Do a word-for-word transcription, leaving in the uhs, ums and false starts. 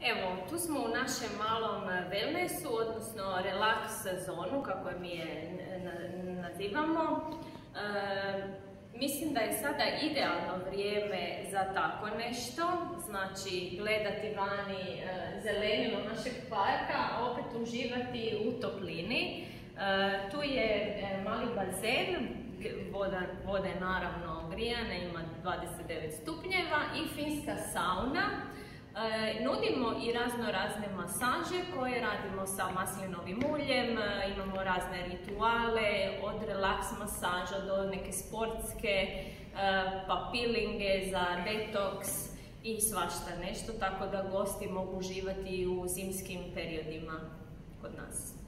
Evo, tu smo u našem malom wellnessu, odnosno relax zonu, kako je mi je nazivamo. E, mislim da je sada idealno vrijeme za tako nešto, znači gledati vani e, zelenilo našeg parka, a opet uživati u toplini. E, tu je e, mali bazen, voda, voda je naravno grijana, ima dvadeset devet stupnjeva i finska sauna. E, nudimo i razno razne masaže koje radimo sa maslinovim uljem, e, imamo razne rituale, od relax masaža do neke sportske, e, pa peelinge za detoks i svašta nešto, tako da gosti mogu uživati u zimskim periodima kod nas.